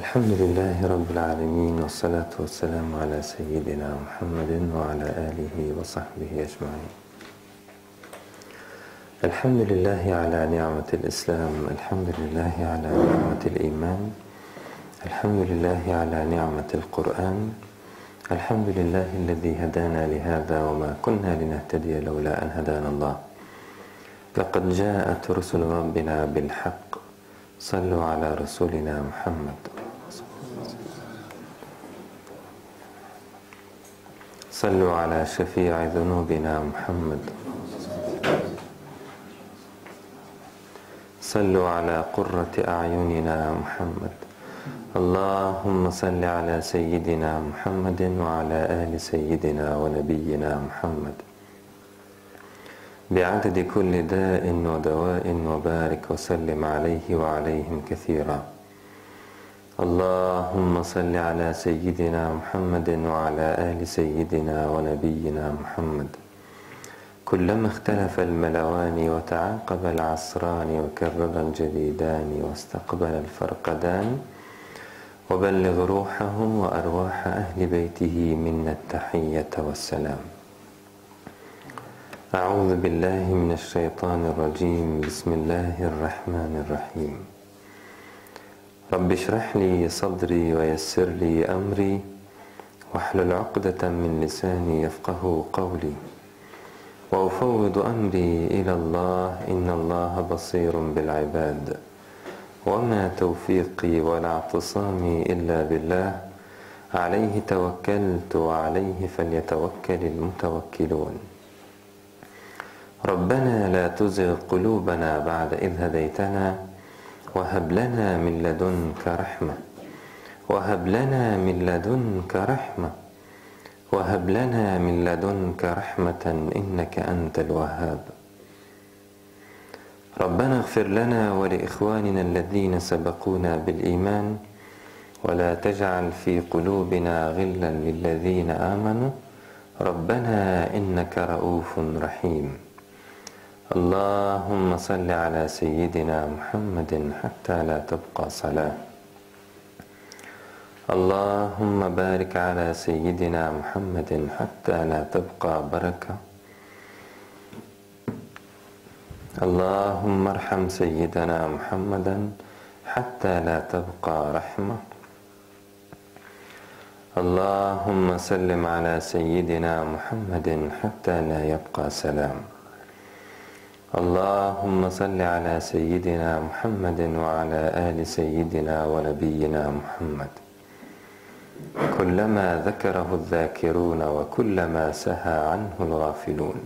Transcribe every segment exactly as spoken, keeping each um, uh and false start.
الحمد لله رب العالمين، والصلاة والسلام على سيدنا محمد وعلى آله وصحبه أجمعين. الحمد لله على نعمة الإسلام، الحمد لله على نعمة الإيمان، الحمد لله على نعمة القرآن، الحمد لله الذي هدانا لهذا وما كنا لنهتدي لولا أن هدانا الله. لقد جاءت رسل ربنا بالحق، صلوا على رسولنا محمد. صلوا على شفيع ذنوبنا محمد. صلوا على قرة أعيننا محمد. اللهم صل على سيدنا محمد وعلى آل سيدنا ونبينا محمد بعدد كل داء ودواء، وبارك وسلم عليه وعليهم كثيرا. اللهم صل على سيدنا محمد وعلى آل سيدنا ونبينا محمد. كلما اختلف الملوان وتعاقب العصران وكرر الجديدان واستقبل الفرقدان، وبلغ روحه وأرواح أهل بيته منا التحية والسلام. أعوذ بالله من الشيطان الرجيم. بسم الله الرحمن الرحيم. رب اشرح لي صدري ويسر لي أمري واحلل عقدة من لساني يفقه قولي، وأفوض أمري إلى الله، إن الله بصير بالعباد، وما توفيقي ولا اعتصامي إلا بالله، عليه توكلت وعليه فليتوكل المتوكلون. ربنا لا تزغ قلوبنا بعد إذ هديتنا، وهب لنا من لدنك رحمة وهب لنا من لدنك رحمة وهب لنا من لدنك رحمة إنك أنت الوهاب. ربنا اغفر لنا ولإخواننا الذين سبقونا بالإيمان، ولا تجعل في قلوبنا غلا للذين آمنوا ربنا إنك رؤوف رحيم. اللهم صل على سيدنا محمد حتى لا تبقى صلاة. اللهم بارك على سيدنا محمد حتى لا تبقى بركة. اللهم ارحم سيدنا محمدا حتى لا تبقى رحمة. اللهم سلم على سيدنا محمد حتى لا يبقى سلام. اللهم صل على سيدنا محمد وعلى آل سيدنا ونبينا محمد كلما ذكره الذاكرون وكلما سهى عنه الغافلون.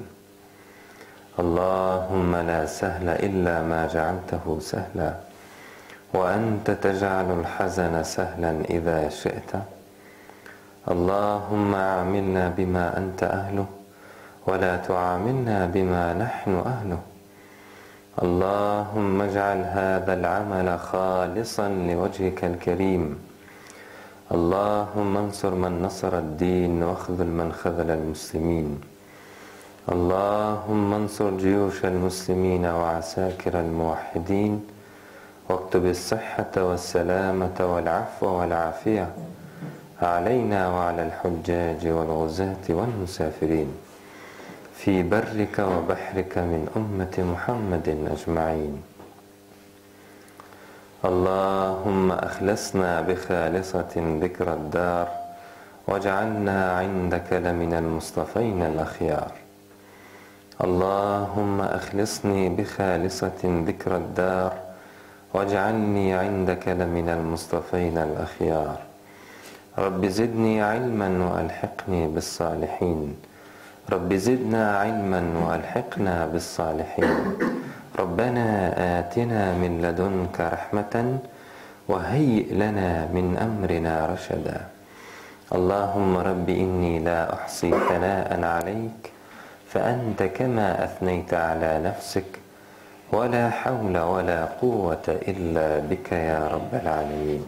اللهم لا سهل إلا ما جعلته سهلا، وأنت تجعل الحزن سهلا إذا شئت. اللهم عاملنا بما أنت أهله، ولا تعاملنا بما نحن أهله. اللهم اجعل هذا العمل خالصا لوجهك الكريم. اللهم انصر من نصر الدين، واخذل من خذل المسلمين. اللهم انصر جيوش المسلمين وعساكر الموحدين، واكتب الصحة والسلامة والعفو والعافية علينا وعلى الحجاج والغزاة والمسافرين في برك وبحرك من أمة محمد أجمعين. اللهم أخلصنا بخالصة ذكر الدار، واجعلنا عندك لمن المصطفين الأخيار. اللهم أخلصني بخالصة ذكر الدار، واجعلني عندك لمن المصطفين الأخيار. رب زدني علما وألحقني بالصالحين. رب زدنا علما وألحقنا بالصالحين. ربنا آتنا من لدنك رحمة وهيئ لنا من أمرنا رشدا. اللهم رب إني لا أحصي ثناء عليك، فأنت كما أثنيت على نفسك، ولا حول ولا قوة إلا بك يا رب العالمين.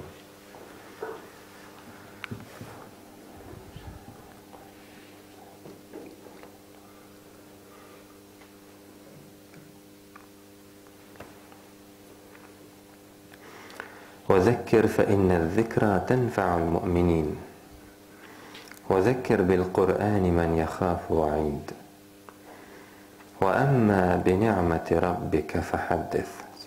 وذكر فإن الذكرى تنفع المؤمنين وذكر بالقرآن من يخاف وعيد وأما بنعمة ربك فحدث.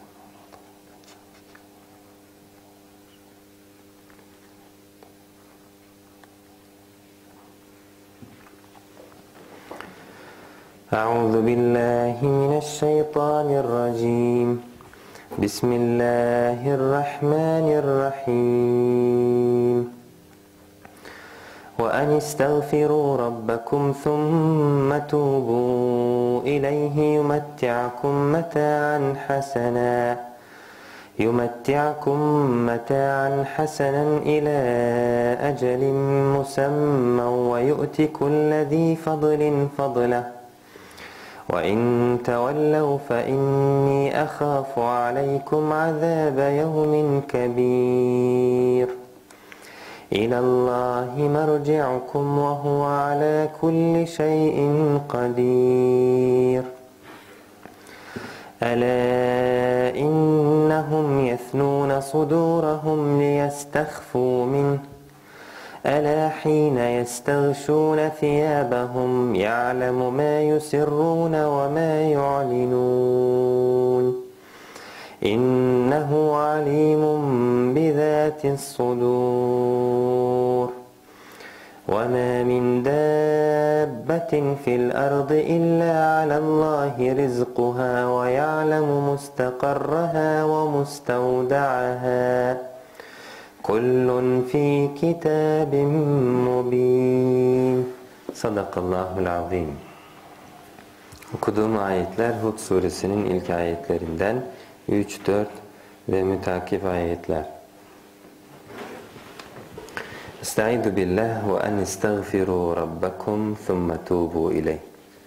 أعوذ بالله من الشيطان الرجيم بسم الله الرحمن الرحيم وأن استغفروا ربكم ثم توبوا إليه يمتعكم متاعا حسنا يمتعكم متاعا حسنا إلى أجل مسمى ويؤت كل ذي فضل فضله وإن تولوا فإني أخاف عليكم عذاب يوم كبير إلى الله مرجعكم وهو على كل شيء قدير ألا إنهم يثنون صدورهم ليستخفوا منه ألا حين يستغشون ثيابهم يعلم ما يسرون وما يعلنون إنه عليم بذات الصدور وما من دابة في الأرض إلا على الله رزقها ويعلم مستقرها ومستودعها كل في كتاب مبين. Sadakallahul azim. Okuduğum ayetler Hud suresinin ilk ayetlerinden üç, dört ve mütakip ayetler. Estaizu billah ve en istagfiru rabbakum thumme tubu ileyh.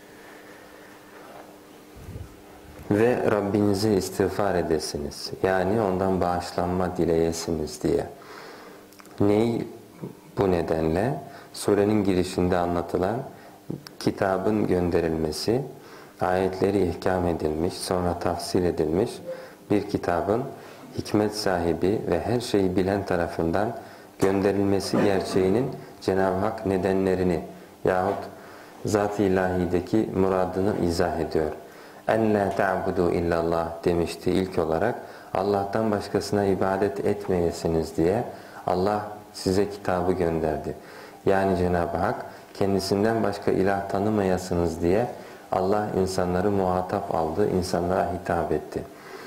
Ve Rabbinizi istiğfar edesiniz. Yani ondan bağışlanma dileyesiniz diye. Ney bu nedenle? Surenin girişinde anlatılan kitabın gönderilmesi, ayetleri ihkam edilmiş, sonra tafsil edilmiş bir kitabın hikmet sahibi ve her şeyi bilen tarafından gönderilmesi gerçeğinin Cenab-ı Hak nedenlerini yahut Zat-ı İlahi'deki muradını izah ediyor. En la ta'budu illallah demişti ilk olarak. Allah'tan başkasına ibadet etmeyesiniz diye Allah size kitabı gönderdi. Yani Cenab-ı Hak kendisinden başka ilah tanımayasınız diye Allah insanları muhatap aldı, insanlara hitap etti.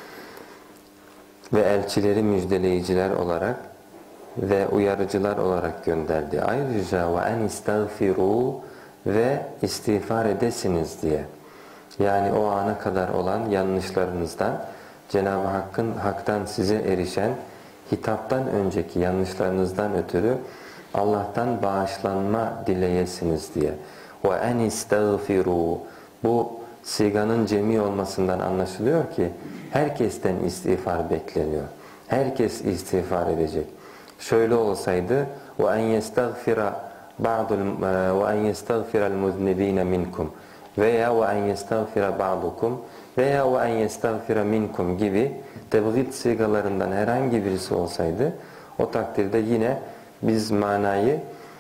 Ve elçileri müjdeleyiciler olarak ve uyarıcılar olarak gönderdi. Ayrıca ve en istagfiru ve istiğfar edesiniz diye. Yani o ana kadar olan yanlışlarınızdan, Cenab-ı Hakk'ın haktan size erişen hitaptan önceki yanlışlarınızdan ötürü Allah'tan bağışlanma dileyesiniz diye. Ve en istagfiru. Bu siganın cemi olmasından anlaşılıyor ki herkesten istiğfar bekleniyor. Herkes istiğfar edecek. Şöyle olsaydı ve en yestagfira ba'dul ve en yestagfira'l muznibina minkum veya ve en yestagfira ba'dukum veya ve en yestagfira minkum gibi tebgid sigalarından herhangi birisi olsaydı o takdirde yine biz manayı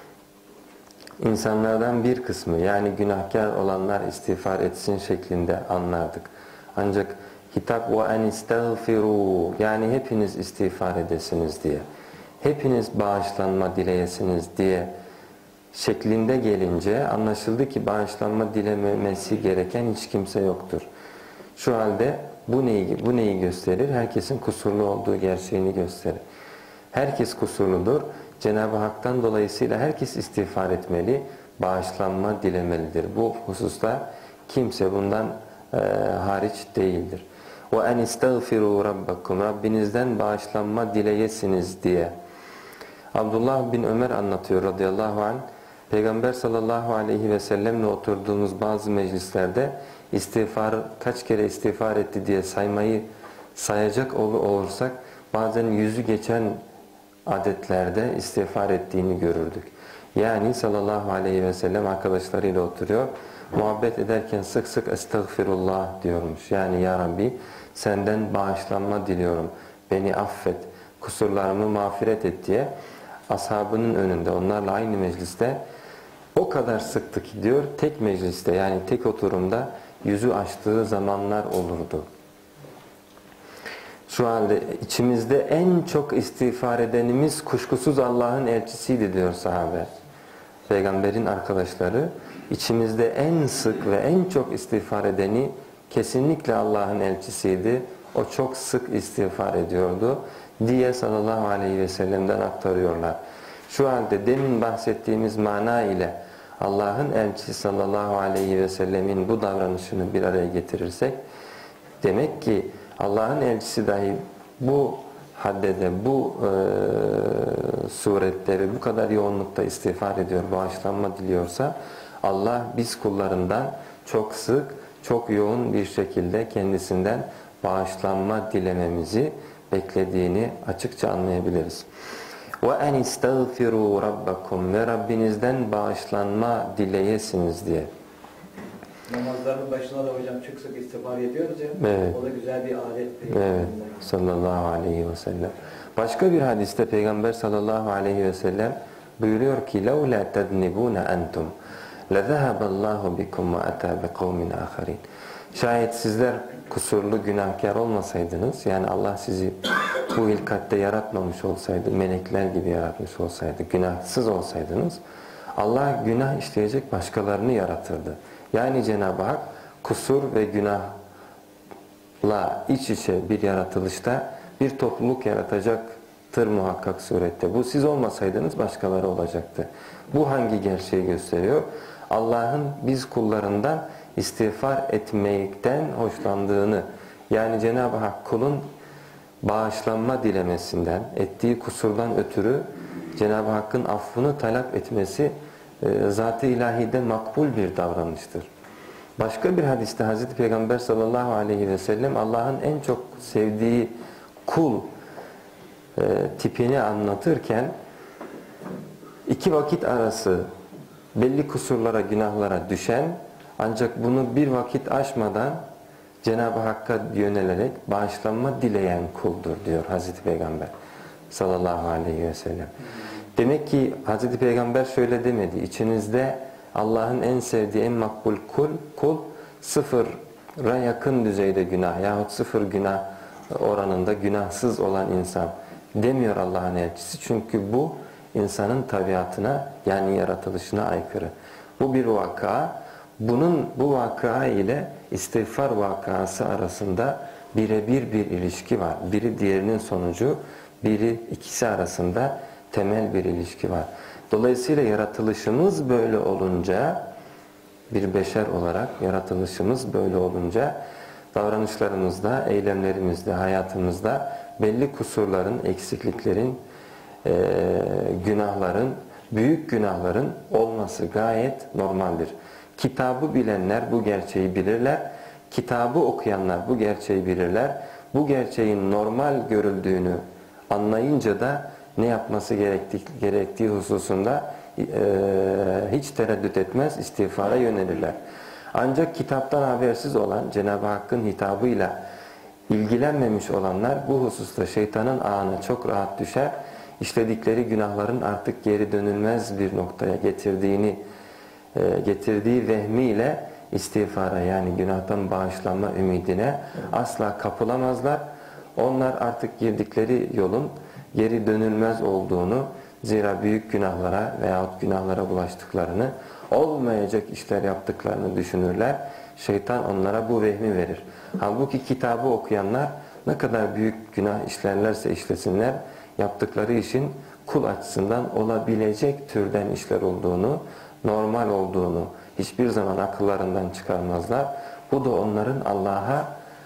insanlardan bir kısmı yani günahkar olanlar istiğfar etsin şeklinde anlardık. Ancak hitap ve en istagfiru yani hepiniz istiğfar edesiniz diye, hepiniz bağışlanma dileyesiniz diye şeklinde gelince anlaşıldı ki bağışlanma dilememesi gereken hiç kimse yoktur. Şu halde bu neyi, bu neyi gösterir? Herkesin kusurlu olduğu gerçeğini gösterir. Herkes kusurludur. Cenab-ı Hak'tan dolayısıyla herkes istiğfar etmeli, bağışlanma dilemelidir. Bu hususta kimse bundan e, hariç değildir. وَاَنْ اِسْتَغْفِرُوا رَبَّكُمْ Rabbinizden bağışlanma dileyesiniz diye. Abdullah bin Ömer anlatıyor radıyallahu anh. Peygamber sallallahu aleyhi ve sellemle oturduğumuz bazı meclislerde istiğfar, kaç kere istiğfar etti diye saymayı sayacak olursak bazen yüzü geçen adetlerde istiğfar ettiğini görürdük. Yani sallallahu aleyhi ve sellem arkadaşlarıyla oturuyor. Muhabbet ederken sık sık estağfirullah diyormuş. Yani ya Rabbi senden bağışlanma diliyorum. Beni affet. kusurlarımı mağfiret et diye ashabının önünde, onlarla aynı mecliste o kadar sıktı ki diyor, tek mecliste yani tek oturumda yüzü açtığı zamanlar olurdu. Şu anda içimizde en çok istiğfar edenimiz kuşkusuz Allah'ın elçisiydi diyor sahabe. Peygamberin arkadaşları, içimizde en sık ve en çok istiğfar edeni kesinlikle Allah'ın elçisiydi. O çok sık istiğfar ediyordu diye sallallahu aleyhi ve sellem'den aktarıyorlar. Şu halde demin bahsettiğimiz mana ile Allah'ın elçisi sallallahu aleyhi ve sellemin bu davranışını bir araya getirirsek, demek ki Allah'ın elçisi dahi bu haddede, bu e, surette ve bu kadar yoğunlukta istiğfar ediyor, bağışlanma diliyorsa, Allah biz kullarından çok sık, çok yoğun bir şekilde kendisinden bağışlanma dilememizi beklediğini açıkça anlayabiliriz. وَاَنْ اِسْتَغْفِرُوا رَبَّكُمْ ve Rabbinizden bağışlanma dileyesiniz diye. Namazların başına da hocam çok sık istiğfar ediyoruz ya. Evet. O da güzel bir adet. Evet. Sallallahu aleyhi ve sellem. Başka bir hadiste Peygamber sallallahu aleyhi ve sellem buyuruyor ki لَوْ لَا تَذْنِبُونَ أَنْتُمْ لَذَهَبَ اللّٰهُ بِكُمْ وَأَتَى بِقَوْمٍ آخَرِينَ. Şayet sizler kusurlu günahkar olmasaydınız, yani Allah sizi bu hilkatte yaratmamış olsaydı, melekler gibi yaratmış olsaydı, günahsız olsaydınız, Allah günah işleyecek başkalarını yaratırdı. Yani Cenab-ı Hak kusur ve günahla iç içe bir yaratılışta bir topluluk yaratacaktır muhakkak surette. Bu siz olmasaydınız başkaları olacaktı. Bu hangi gerçeği gösteriyor? Allah'ın biz kullarından istiğfar etmekten hoşlandığını, yani Cenab-ı Hak kulun bağışlanma dilemesinden, ettiği kusurdan ötürü Cenab-ı Hakk'ın affını talep etmesi e, zat-ı ilahide makbul bir davranıştır. Başka bir hadiste Hazreti Peygamber sallallahu aleyhi ve sellem Allah'ın en çok sevdiği kul e, tipini anlatırken iki vakit arası belli kusurlara, günahlara düşen, ancak bunu bir vakit aşmadan Cenab-ı Hakk'a yönelerek bağışlanma dileyen kuldur diyor Hazreti Peygamber sallallahu aleyhi ve sellem. Demek ki Hazreti Peygamber şöyle demedi: İçinizde Allah'ın en sevdiği, en makbul kul, kul sıfıra yakın düzeyde günah yahut sıfır günah oranında günahsız olan insan demiyor Allah'ın elçisi. Çünkü bu insanın tabiatına, yani yaratılışına aykırı. Bu bir vaka. Bunun, bu vaka ile istiğfar vakası arasında birebir bir ilişki var. Biri diğerinin sonucu, biri ikisi arasında temel bir ilişki var. Dolayısıyla yaratılışımız böyle olunca, bir beşer olarak yaratılışımız böyle olunca, davranışlarımızda, eylemlerimizde, hayatımızda belli kusurların, eksikliklerin, e, günahların, büyük günahların olması gayet normaldir. Kitabı bilenler bu gerçeği bilirler. Kitabı okuyanlar bu gerçeği bilirler. Bu gerçeğin normal görüldüğünü anlayınca da ne yapması gerektiği, gerektiği hususunda e, hiç tereddüt etmez, istiğfara yönelirler. Ancak kitaptan habersiz olan, Cenab-ı Hakk'ın hitabıyla ilgilenmemiş olanlar bu hususta şeytanın ağına çok rahat düşer. İşledikleri günahların artık geri dönülmez bir noktaya getirdiğini getirdiği vehmiyle istiğfara, yani günahtan bağışlanma ümidine asla kapılamazlar. Onlar artık girdikleri yolun geri dönülmez olduğunu, zira büyük günahlara veyahut günahlara bulaştıklarını, olmayacak işler yaptıklarını düşünürler. Şeytan onlara bu vehmi verir. Halbuki kitabı okuyanlar ne kadar büyük günah işlerlerse işlesinler, yaptıkları işin kul açısından olabilecek türden işler olduğunu, normal olduğunu hiçbir zaman akıllarından çıkarmazlar. Bu da onların Allah'a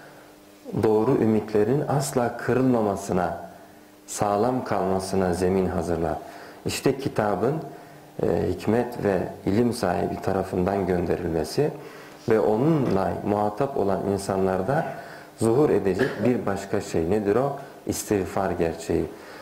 doğru ümitlerin asla kırılmamasına, sağlam kalmasına zemin hazırlar. İşte kitabın e, hikmet ve ilim sahibi tarafından gönderilmesi ve onunla muhatap olan insanlarda zuhur edecek bir başka şey. Nedir o? İstiğfar gerçeği.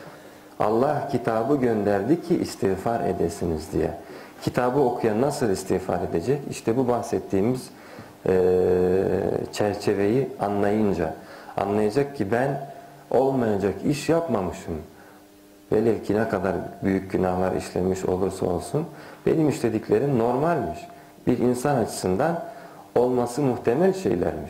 Allah kitabı gönderdi ki istiğfar edesiniz diye. Kitabı okuyan nasıl istiğfar edecek? İşte bu bahsettiğimiz e, çerçeveyi anlayınca. Anlayacak ki ben olmayacak iş yapmamışım. Velev ki ne kadar büyük günahlar işlemiş olursa olsun benim işlediklerim normalmiş. Bir insan açısından olması muhtemel şeylermiş.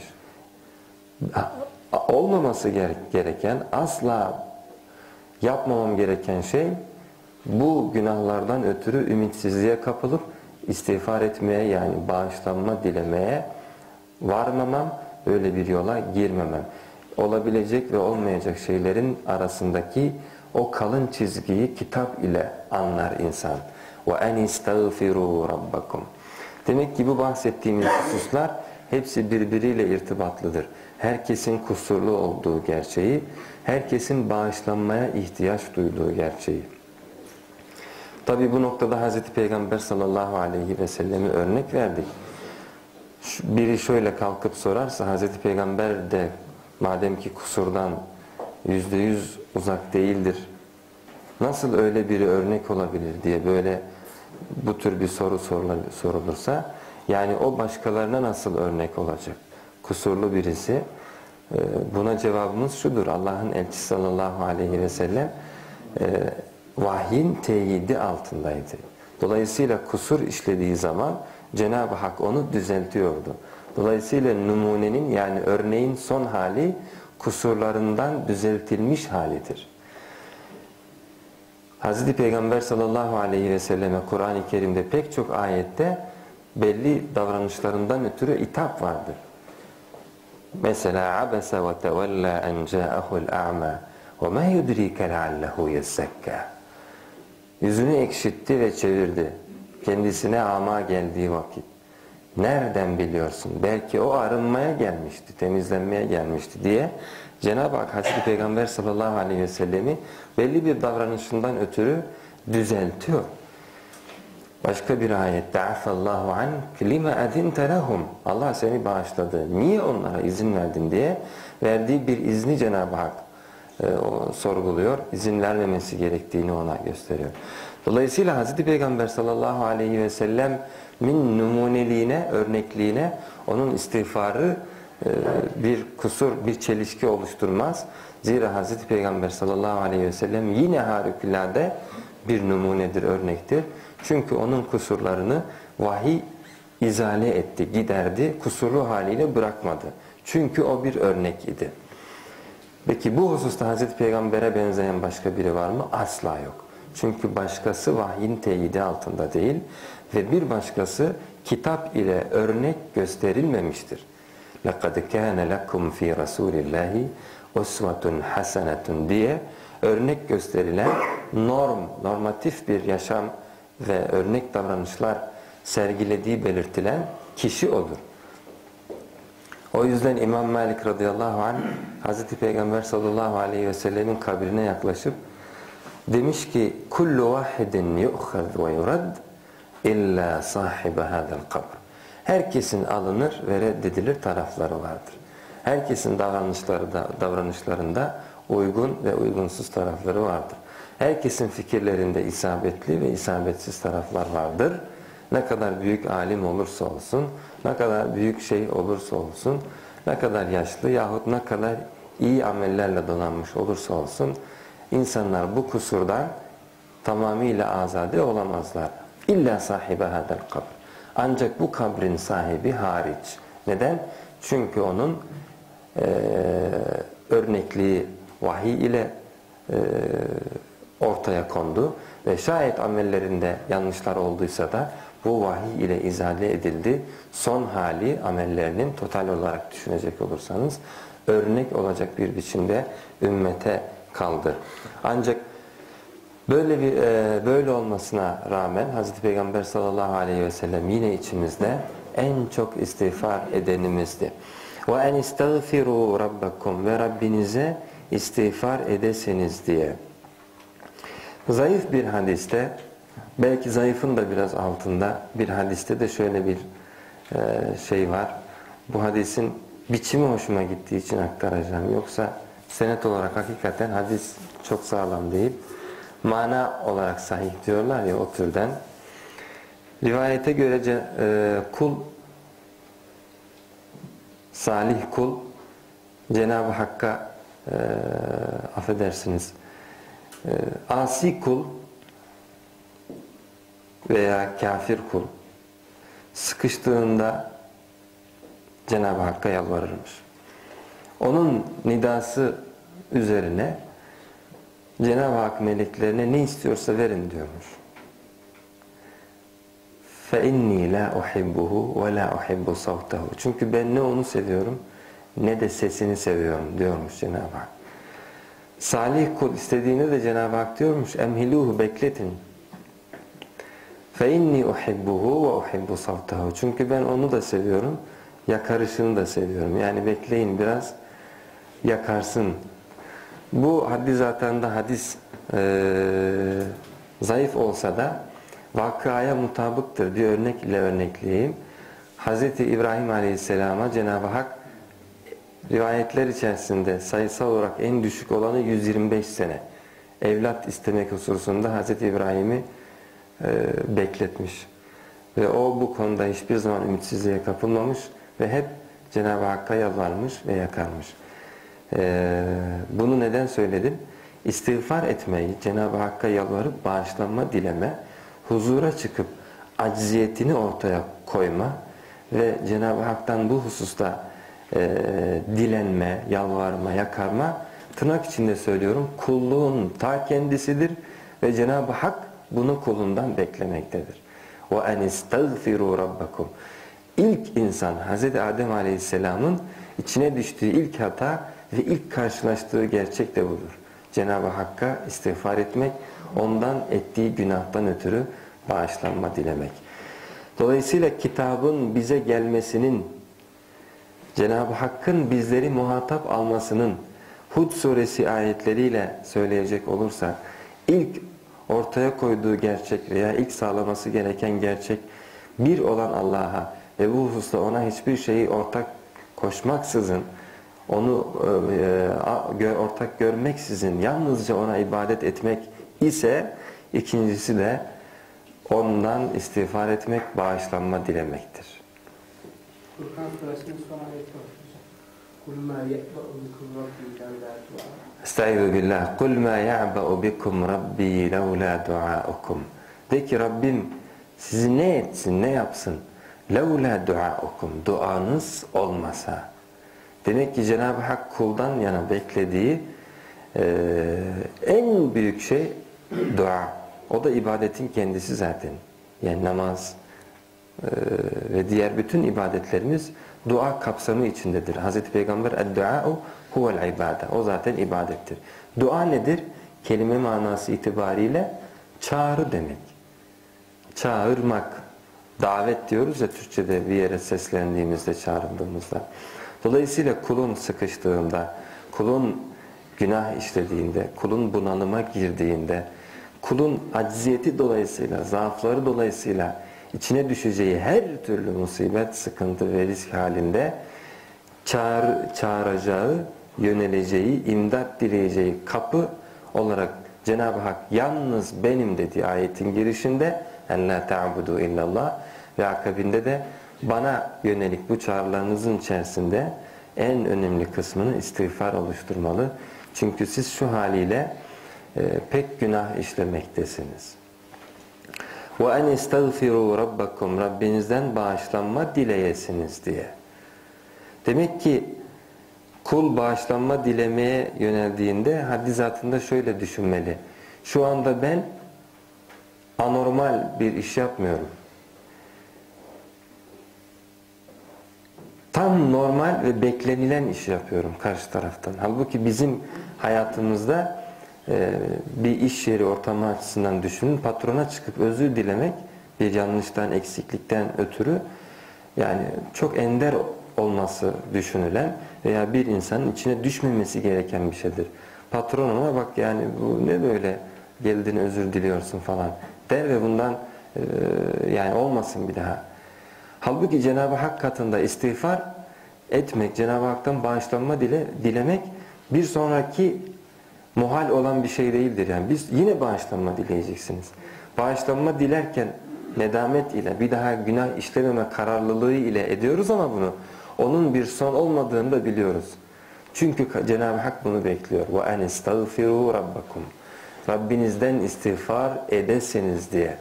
Olmaması gereken, asla yapmamam gereken şey bu günahlardan ötürü ümitsizliğe kapılıp istiğfar etmeye, yani bağışlanma dilemeye varmamam, öyle bir yola girmemem. Olabilecek ve olmayacak şeylerin arasındaki o kalın çizgiyi kitap ile anlar insan. وَاَنْ اِسْتَغْفِرُوا رَبَّكُمْ. Demek ki bu bahsettiğimiz hususlar hepsi birbiriyle irtibatlıdır. Herkesin kusurlu olduğu gerçeği, herkesin bağışlanmaya ihtiyaç duyduğu gerçeği. Tabi bu noktada Hazreti Peygamber sallallahu aleyhi ve sellemi örnek verdik. Biri şöyle kalkıp sorarsa, Hazreti Peygamber de madem ki kusurdan yüzde yüz uzak değildir, nasıl öyle biri örnek olabilir diye böyle bu tür bir soru sorulursa, yani o başkalarına nasıl örnek olacak? Kusurlu birisi. Buna cevabımız şudur: Allah'ın elçisi sallallahu aleyhi ve sellem vahyin teyidi altındaydı. Dolayısıyla kusur işlediği zaman Cenab-ı Hak onu düzeltiyordu. Dolayısıyla numunenin, yani örneğin son hali kusurlarından düzeltilmiş halidir. Hazreti Peygamber sallallahu aleyhi ve selleme Kur'an-ı Kerim'de pek çok ayette belli davranışlarından ötürü itap vardır. Mesela abese ve tevella en ca'ahul a'ma ve ma yudrike leallehu yezekka. Yüzünü ekşitti ve çevirdi, kendisine ama geldiği vakit. Nereden biliyorsun? Belki o arınmaya gelmişti, temizlenmeye gelmişti diye Cenab-ı Hak Hazreti Peygamber sallallahu aleyhi ve sellemi belli bir davranışından ötürü düzeltiyor. Başka bir ayette "Afallahu ank lima adinte lehum." Allah seni bağışladı. Niye onlara izin verdin diye verdiği bir izni Cenab-ı Hak e, o, sorguluyor. İzin vermemesi gerektiğini ona gösteriyor. Dolayısıyla Hazreti Peygamber sallallahu aleyhi ve sellem min numuneliğine, örnekliğine onun istiğfarı e, bir kusur, bir çelişki oluşturmaz. Zira Hazreti Peygamber sallallahu aleyhi ve sellem yine harikulade bir numunedir, örnektir. Çünkü onun kusurlarını vahiy izale etti, giderdi, kusurlu haliyle bırakmadı. Çünkü o bir örnek idi. Peki bu hususta Hazreti Peygamber'e benzeyen başka biri var mı? Asla yok. Çünkü başkası vahyin teyidi altında değil ve bir başkası kitap ile örnek gösterilmemiştir. لَقَدْ كَانَ لَكُمْ ف۪ي رَسُولِ اللّٰهِ اُسْوَةٌ حَسَنَةٌ diye örnek gösterilen norm, normatif bir yaşam ve örnek davranışlar sergilediği belirtilen kişi olur. O yüzden İmam Malik radıyallahu anh Hazreti Peygamber sallallahu aleyhi ve sellemin kabrine yaklaşıp demiş ki kullu vahidin yu'khaz ve yurad illa sahibi hadal kabr. Herkesin alınır ve reddedilir tarafları vardır. Herkesin davranışlarında, davranışlarında uygun ve uygunsuz tarafları vardır. Herkesin fikirlerinde isabetli ve isabetsiz taraflar vardır. Ne kadar büyük alim olursa olsun, ne kadar büyük şey olursa olsun, ne kadar yaşlı yahut ne kadar iyi amellerle donanmış olursa olsun, insanlar bu kusurdan tamamıyla azade olamazlar. İlla sahibi hadal kabr. Ancak bu kabrin sahibi hariç. Neden? Çünkü onun e, örnekliği vahiy ile e, ortaya kondu ve şayet amellerinde yanlışlar olduysa da bu vahiy ile izale edildi. Son hali amellerinin total olarak düşünecek olursanız örnek olacak bir biçimde ümmete kaldı. Ancak böyle bir e, böyle olmasına rağmen Hazreti Peygamber sallallahu aleyhi ve sellem yine içimizde en çok istiğfar edenimizdi. Ve en istagfiru rabbakum, ve Rabbinize istiğfar edeseniz diye. Zayıf bir hadiste, belki zayıfın da biraz altında bir hadiste de şöyle bir e, şey var. Bu hadisin biçimi hoşuma gittiği için aktaracağım. Yoksa senet olarak hakikaten hadis çok sağlam değil. Mana olarak sahih diyorlar ya, o türden. Rivayete göre e, kul, salih kul Cenab-ı Hakk'a e, affedersiniz e, asi kul veya kafir kul sıkıştığında Cenab-ı Hakk'a yalvarırmış. Onun nidası üzerine Cenab-ı Hak meleklerine ne istiyorsa verin diyormuş. فَاِنِّي لَا اُحِبُّهُ وَلَا اُحِبُّ صَوْتَهُ. Çünkü ben ne onu seviyorum ne de sesini seviyorum diyormuş Cenab-ı Hak. Salih kul istediğinde de Cenab-ı Hak diyormuş emhiluhu, bekletin. فَاِنِّي اُحِبُّهُ وَاُحِبُّ صَوْتَهُ. Çünkü ben onu da seviyorum, yakarışını da seviyorum. Yani bekleyin biraz, yakarsın. Bu haddi zaten de hadis e, zayıf olsa da vakaya mutabıktır. Bir örnek ile örnekleyeyim. Hazreti İbrahim Aleyhisselam'a Cenab-ı Hak rivayetler içerisinde sayısal olarak en düşük olanı yüz yirmi beş sene evlat istemek hususunda Hazreti İbrahim'i e, bekletmiş. Ve o bu konuda hiçbir zaman ümitsizliğe kapılmamış ve hep Cenab-ı Hakk'a yalvarmış ve yakarmış. E, bunu neden söyledim? İstiğfar etmeyi, Cenab-ı Hakk'a yalvarıp bağışlanma dileme, huzura çıkıp acziyetini ortaya koyma ve Cenab-ı Hak'tan bu hususta e, dilenme, yalvarma, yakarma, tırnak içinde söylüyorum, kulluğun ta kendisidir ve Cenab-ı Hak bunu kulundan beklemektedir. وَاَنْ اِسْتَغْفِرُوا رَبَّكُمْ. İlk insan Hazreti Adem Aleyhisselam'ın içine düştüğü ilk hata ve ilk karşılaştığı gerçek de budur. Cenab-ı Hakk'a istiğfar etmek, ondan ettiği günahtan ötürü bağışlanma dilemek. Dolayısıyla kitabın bize gelmesinin, Cenab-ı Hakk'ın bizleri muhatap almasının Hud suresi ayetleriyle söyleyecek olursa ilk ortaya koyduğu gerçek veya ilk sağlaması gereken gerçek bir olan Allah'a ve bu hususta ona hiçbir şeyi ortak koşmaksızın, onu e, ortak görmeksizin yalnızca ona ibadet etmek ise, ikincisi de ondan istiğfar etmek, bağışlanma dilemektir. Furkan suresinin son ayeti var. قُلْ مَا يَأْبَأُ بِكُمْ رَبِّي لَوْلَا دُعَاءُكُمْ. Estaizu billah. قُلْ مَا يَعْبَأُ بِكُمْ رَبِّي لَوْلَا دُعَاءُكُمْ. De ki Rabbim sizi ne etsin, ne yapsın? لَوْلَا دُعَاءُكُمْ. Duanız olmasa. Demek ki Cenab-ı Hak kuldan yana beklediği e, en büyük şey dua. O da ibadetin kendisi zaten. Yani namaz e, ve diğer bütün ibadetlerimiz dua kapsamı içindedir. Hazreti Peygamber "Ed-dua'u huvel ibade." O zaten ibadettir. Dua nedir? Kelime manası itibariyle çağrı demek. Çağırmak. Davet diyoruz ya Türkçe'de bir yere seslendiğimizde, çağrıldığımızda. Dolayısıyla kulun sıkıştığında, kulun günah işlediğinde, kulun bunalıma girdiğinde, kulun acziyeti dolayısıyla, zaafları dolayısıyla içine düşeceği her türlü musibet, sıkıntı ve risk halinde çağır, çağıracağı, yöneleceği, imdat dileyeceği kapı olarak Cenab-ı Hak yalnız benim dediği ayetin girişinde en la ta'budu illallah ve akabinde de bana yönelik bu çağrılarınızın içerisinde en önemli kısmını istiğfar oluşturmalı. Çünkü siz şu haliyle e, pek günah işlemektesiniz. وَاَنْ اِسْتَغْفِرُوا رَبَّكُمْ. Rabbinizden bağışlanma dileyesiniz diye. Demek ki kul bağışlanma dilemeye yöneldiğinde haddi zatında şöyle düşünmeli. Şu anda ben anormal bir iş yapmıyorum. Tam normal ve beklenilen iş yapıyorum karşı taraftan. Halbuki bizim hayatımızda e, bir iş yeri ortamı açısından düşünün. Patrona çıkıp özür dilemek bir yanlıştan, eksiklikten ötürü yani çok ender olması düşünülen veya bir insanın içine düşmemesi gereken bir şeydir. Patronuma bak yani bu ne böyle geldiğini özür diliyorsun falan der ve bundan e, yani olmasın bir daha. Halbuki Cenab-ı Hak katında istiğfar etmek, Cenab-ı Hak'tan bağışlanma dile, dilemek bir sonraki muhal olan bir şey değildir. Yani biz yine bağışlanma dileyeceksiniz. Bağışlanma dilerken nedamet ile bir daha günah işlememe kararlılığı ile ediyoruz ama bunu onun bir son olmadığını da biliyoruz. Çünkü Cenab-ı Hak bunu bekliyor. وَاَنْ اِسْتَغْفِرُوا رَبَّكُمْ Rabbinizden istiğfar edesiniz diye.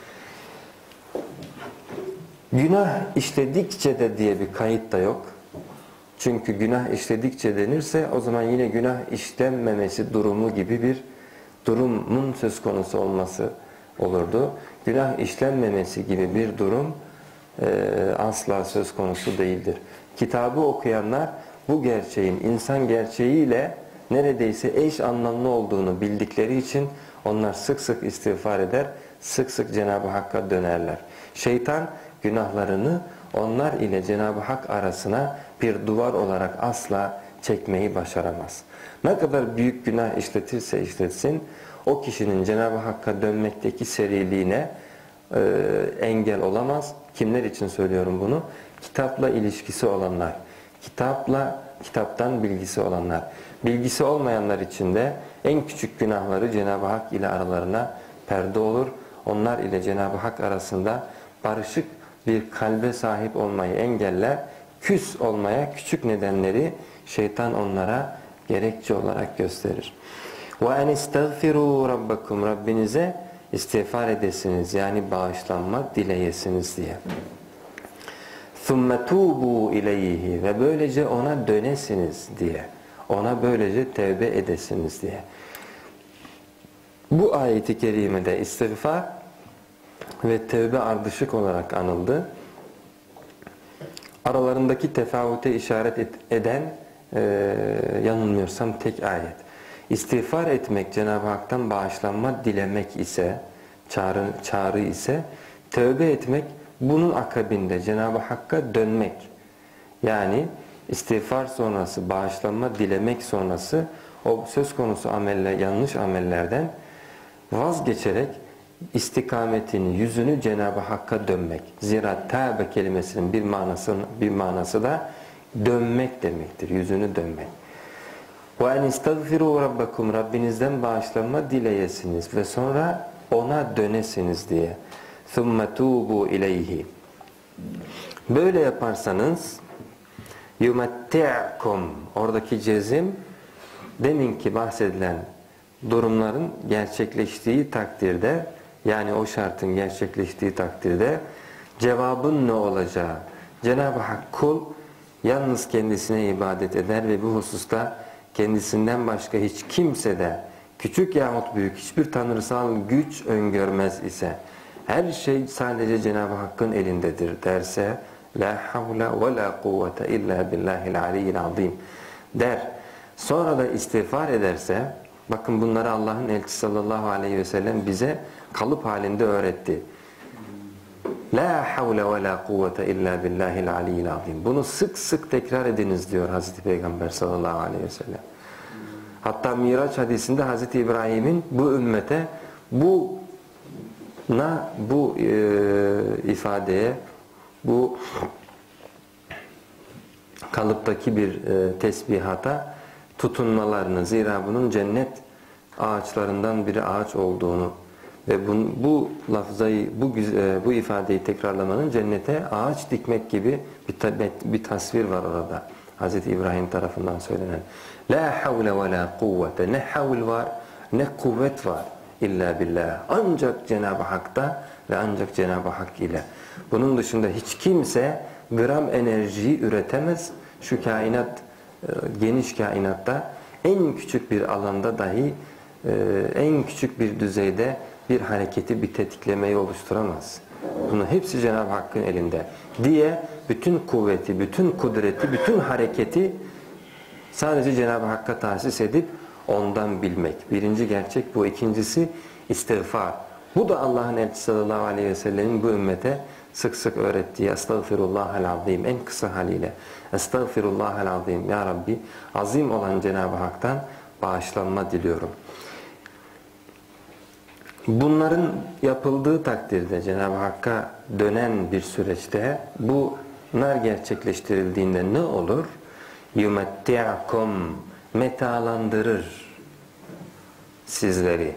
Günah işledikçe de diye bir kayıt da yok. Çünkü günah işledikçe denirse o zaman yine günah işlenmemesi durumu gibi bir durumun söz konusu olması olurdu. Günah işlenmemesi gibi bir durum e, asla söz konusu değildir. Kitabı okuyanlar bu gerçeğin insan gerçeğiyle neredeyse eş anlamlı olduğunu bildikleri için onlar sık sık istiğfar eder, sık sık Cenab-ı Hakk'a dönerler. Şeytan günahlarını onlar ile Cenab-ı Hak arasına bir duvar olarak asla çekmeyi başaramaz. Ne kadar büyük günah işletirse işletsin, o kişinin Cenab-ı Hakk'a dönmekteki seriliğine e, engel olamaz. Kimler için söylüyorum bunu? Kitapla ilişkisi olanlar, kitapla, kitaptan bilgisi olanlar. Bilgisi olmayanlar için de en küçük günahları Cenab-ı Hak ile aralarına perde olur. Onlar ile Cenab-ı Hak arasında barışık bir kalbe sahip olmayı engeller. Küs olmaya küçük nedenleri şeytan onlara gerekçe olarak gösterir. وَاَنْ اِسْتَغْفِرُوا رَبَّكُمْ Rabbinize istiğfar edesiniz, yani bağışlanma dileyesiniz diye. ثُمَّ تُوبُوا اِلَيْهِ Ve böylece ona dönesiniz diye. Ona böylece tevbe edesiniz diye. Bu ayeti kerimede istiğfar ve tevbe ardışık olarak anıldı. Aralarındaki tefavute işaret eden e, yanılmıyorsam tek ayet. İstiğfar etmek Cenab-ı Hak'tan bağışlanma dilemek ise, çağrı, çağrı ise, tövbe etmek bunun akabinde Cenab-ı Hakk'a dönmek. Yani istiğfar sonrası, bağışlanma dilemek sonrası o söz konusu ameller, yanlış amellerden vazgeçerek istikametini, yüzünü Cenab-ı Hakk'a dönmek. Zira tâbe kelimesinin bir manası, bir manası da dönmek demektir. Yüzünü dönmek. وَاَنْ اِسْتَغْفِرُوا رَبَّكُمْ Rabbinizden bağışlanma dileyesiniz ve sonra ona dönesiniz diye. ثُمَّ تُوبُوا اِلَيْهِ Böyle yaparsanız يُمَتِّعْكُمْ Oradaki cezim deminki bahsedilen durumların gerçekleştiği takdirde, yani o şartın gerçekleştiği takdirde cevabın ne olacağı, Cenab-ı Hak kul yalnız kendisine ibadet eder ve bu hususta kendisinden başka hiç kimse de küçük yahut büyük hiçbir tanrısal güç öngörmez ise, her şey sadece Cenab-ı Hakk'ın elindedir derse, la havle ve la kuvvete illa billahil aliyyil azim der. Sonra da istiğfar ederse, bakın bunları Allah'ın elçisi sallallahu aleyhi ve sellem bize kalıp halinde öğretti. La havle ve la kuvvete illa billahil aliyyil azim. Bunu sık sık tekrar ediniz diyor Hazreti Peygamber sallallahu aleyhi ve sellem. Hatta Miraç hadisinde Hazreti İbrahim'in bu ümmete bu na bu e, ifadeye, bu kalıptaki bir e, tesbihata tutunmalarını, zira bunun cennet ağaçlarından biri ağaç olduğunu ve bu, bu lafzayı, bu, bu ifadeyi tekrarlamanın cennete ağaç dikmek gibi bir, bir tasvir var orada. Hazreti İbrahim tarafından söylenen. La havle ve la kuvvete. Ne havl var, ne kuvvet var. İlla billah. Ancak Cenab-ı Hak'ta ve ancak Cenab-ı Hak ile. Bunun dışında hiç kimse gram enerjiyi üretemez. Şu kainat, geniş kainatta en küçük bir alanda dahi en küçük bir düzeyde bir hareketi, bir tetiklemeyi oluşturamaz. Bunun hepsi Cenab-ı Hakk'ın elinde diye bütün kuvveti, bütün kudreti, bütün hareketi sadece Cenab-ı Hakk'a tahsis edip ondan bilmek. Birinci gerçek bu. İkincisi istiğfar. Bu da Allah'ın elçisi sallallahu aleyhi ve sellemin bu ümmete sık sık öğrettiği estağfirullahal azim, en kısa haliyle estağfirullahal azim, ya Rabbi azim olan Cenab-ı Hak'tan bağışlanma diliyorum. Bunların yapıldığı takdirde Cenab-ı Hakk'a dönen bir süreçte bunlar gerçekleştirildiğinde ne olur? Yumetti'akum, metalandırır sizleri.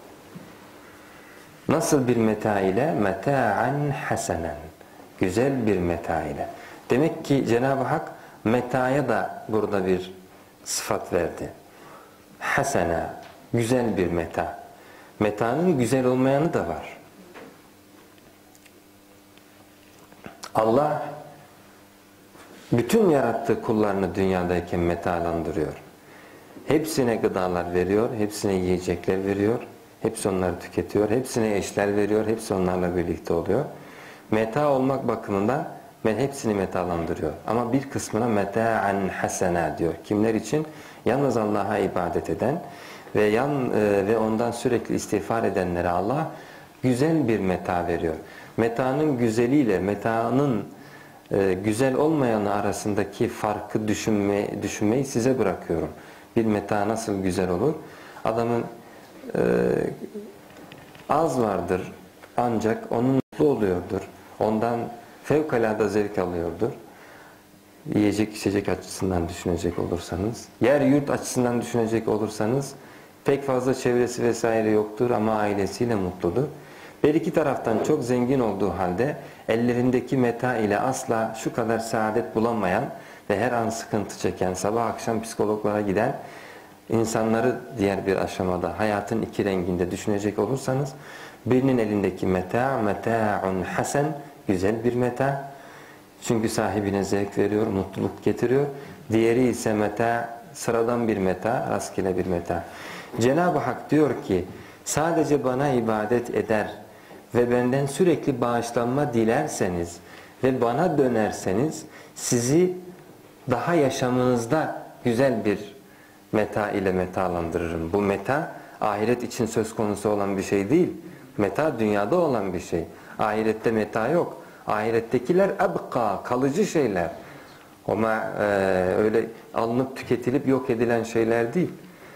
Nasıl bir meta ile? Meta'an hasenen. Güzel bir meta ile. Demek ki Cenab-ı Hak metaya da burada bir sıfat verdi. Hasene, güzel bir meta. Metanın güzel olmayanı da var. Allah bütün yarattığı kullarını dünyadayken metalandırıyor. Hepsine gıdalar veriyor, hepsine yiyecekler veriyor, hepsi onları tüketiyor, hepsine eşler veriyor, hepsi onlarla birlikte oluyor. Meta olmak bakımından hepsini metalandırıyor. Ama bir kısmına meta'an hasena diyor. Kimler için? Yalnız Allah'a ibadet eden ve yan e, ve ondan sürekli istiğfar edenlere Allah güzel bir meta veriyor. Metanın güzeliyle metanın e, güzel olmayanı arasındaki farkı düşünme, düşünmeyi size bırakıyorum. Bir meta nasıl güzel olur? Adamın e, az vardır ancak onun mutlu oluyordur. Ondan fevkalade zevk alıyordur. Yiyecek içecek açısından düşünecek olursanız, yer yurt açısından düşünecek olursanız pek fazla çevresi vesaire yoktur ama ailesiyle mutludur. Bir iki taraftan çok zengin olduğu halde ellerindeki meta ile asla şu kadar saadet bulamayan ve her an sıkıntı çeken, sabah akşam psikologlara giden insanları diğer bir aşamada hayatın iki renginde düşünecek olursanız birinin elindeki meta, meta'un hasen, güzel bir meta. Çünkü sahibine zevk veriyor, mutluluk getiriyor. Diğeri ise meta, sıradan bir meta, rastgele bir meta. Cenab-ı Hak diyor ki sadece bana ibadet eder ve benden sürekli bağışlanma dilerseniz ve bana dönerseniz sizi daha yaşamınızda güzel bir meta ile metalandırırım. Bu meta ahiret için söz konusu olan bir şey değil. Meta dünyada olan bir şey. Ahirette meta yok. Ahirettekiler ebka, kalıcı şeyler. Ama e, öyle alınıp tüketilip yok edilen şeyler değil.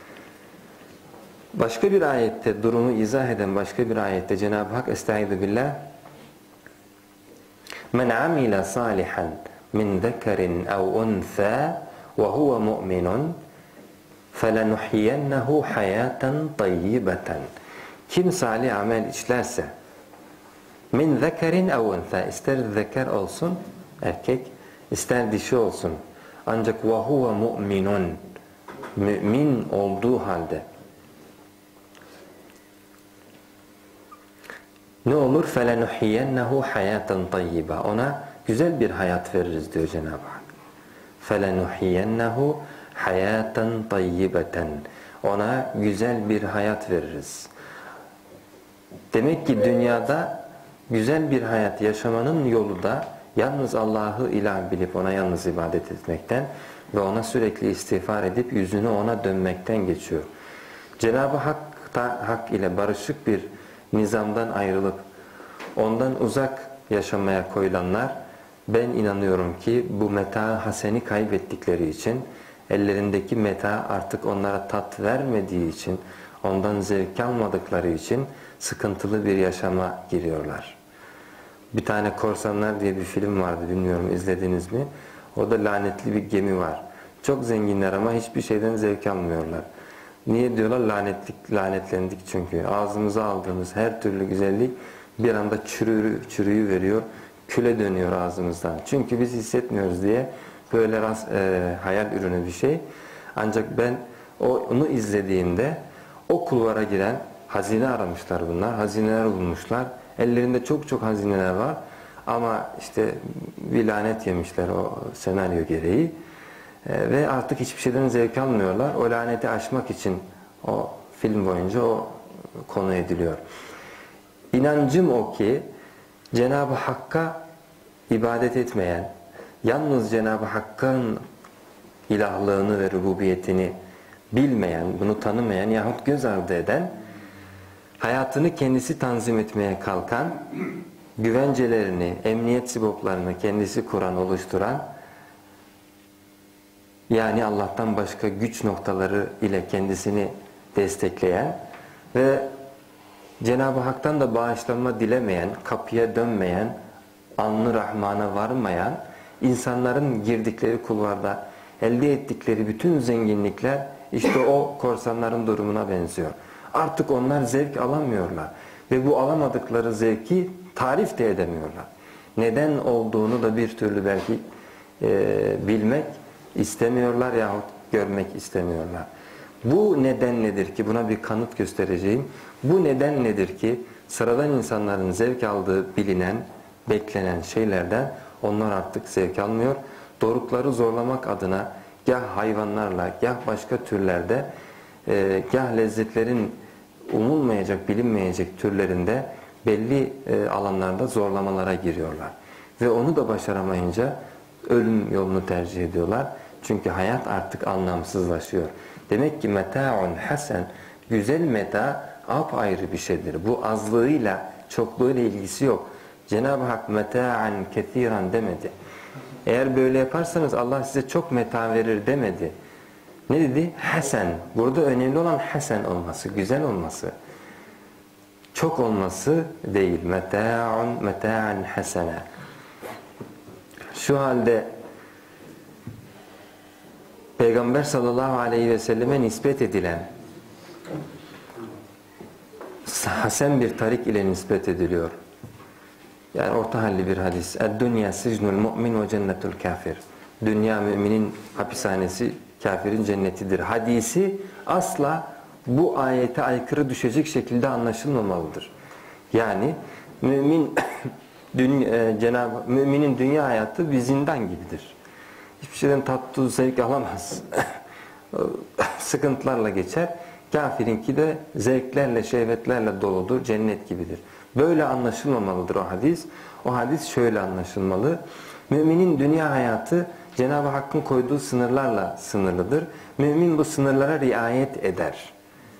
Başka bir ayette durumu izah eden başka bir ayette Cenab-ı Hak Estaizu billah Men amile salihan min zekerin ev untha ve huve mu'minun فَلَنُحْيَنَّهُ حَيَاتًا طَيِّبَةً Kim salih amel işlerse min zekerin ev untha, ister zeker olsun erkek, ister dişi olsun, ancak ve huve mu'minun, mümin olduğu halde ne olur? فَلَنُحْيَنَّهُ حَيَاتًا طَيِّبًا Ona güzel bir hayat veririz diyor Cenab-ı Hak. فَلَنُحْيَنَّهُ hayaten tayyibeten. Ona güzel bir hayat veririz. Demek ki dünyada güzel bir hayat yaşamanın yolu da yalnız Allah'ı ilah bilip ona yalnız ibadet etmekten ve ona sürekli istiğfar edip yüzünü ona dönmekten geçiyor. Cenab-ı Hak, Hak ile barışık bir nizamdan ayrılıp ondan uzak yaşamaya koyulanlar, ben inanıyorum ki bu meta haseni kaybettikleri için, ellerindeki meta artık onlara tat vermediği için, ondan zevk almadıkları için sıkıntılı bir yaşama giriyorlar. Bir tane Korsanlar diye bir film vardı, bilmiyorum izlediniz mi? O da lanetli bir gemi var. Çok zenginler ama hiçbir şeyden zevk almıyorlar. Niye diyorlar? Lanetlik, lanetlendik çünkü. Ağzımıza aldığımız her türlü güzellik bir anda çürüyü, çürüyü veriyor, küle dönüyor ağzımızdan. Çünkü biz hissetmiyoruz diye böyle rast, e, hayal ürünü bir şey. Ancak ben onu izlediğimde o kulvara giren, hazine aramışlar bunlar, hazineler bulmuşlar. Ellerinde çok çok hazineler var ama işte bir lanet yemişler o senaryo gereği. E, ve artık hiçbir şeyden zevk almıyorlar. O laneti aşmak için o film boyunca o konu ediliyor. İnancım o ki Cenab-ı Hakk'a ibadet etmeyen, yalnız Cenab-ı Hakk'ın ilahlığını ve rububiyetini bilmeyen, bunu tanımayan yahut göz ardı eden, hayatını kendisi tanzim etmeye kalkan, güvencelerini, emniyet siboplarını kendisi kuran, oluşturan, yani Allah'tan başka güç noktaları ile kendisini destekleyen ve Cenab-ı Hak'tan da bağışlanma dilemeyen, kapıya dönmeyen, alnı Rahman'a varmayan insanların girdikleri kulvarda elde ettikleri bütün zenginlikler işte o korsanların durumuna benziyor. Artık onlar zevk alamıyorlar ve bu alamadıkları zevki tarif de edemiyorlar. Neden olduğunu da bir türlü belki e, bilmek istemiyorlar yahut görmek istemiyorlar. Bu neden nedir ki? Buna bir kanıt göstereceğim. Bu neden nedir ki? Sıradan insanların zevk aldığı bilinen, beklenen şeylerden onlar artık zevk almıyor. Dorukları zorlamak adına gah hayvanlarla, gah başka türlerde, e, gah lezzetlerin umulmayacak, bilinmeyecek türlerinde belli e, alanlarda zorlamalara giriyorlar. Ve onu da başaramayınca ölüm yolunu tercih ediyorlar. Çünkü hayat artık anlamsızlaşıyor. Demek ki meta'un hasen, güzel meta apayrı bir şeydir. Bu azlığıyla, çokluğuyla ilgisi yok. Cenab-ı Hak meta'an kethiran demedi. Eğer böyle yaparsanız Allah size çok meta verir demedi. Ne dedi? Hasen. Burada önemli olan hasen olması, güzel olması. Çok olması değil. Meta'un meta'an hasene. Şu halde Peygamber sallallahu aleyhi ve selleme nispet edilen hasen bir tarik ile nispet ediliyor. Yani orta halli bir hadis. Ed-dünya sicnul mu'min ve cennetul kafir. Dünya müminin hapishanesi, kafirin cennetidir. Hadisi asla bu ayete aykırı düşecek şekilde anlaşılmamalıdır. Yani mümin dünya, Cenab-ı müminin dünya hayatı bir zindan gibidir. Hiçbir şeyden tatlı zevk alamaz. Sıkıntılarla geçer. Kafirinki de zevklerle, şehvetlerle doludur, cennet gibidir. Böyle anlaşılmamalıdır o hadis. O hadis şöyle anlaşılmalı. Müminin dünya hayatı Cenab-ı Hakk'ın koyduğu sınırlarla sınırlıdır. Mümin bu sınırlara riayet eder.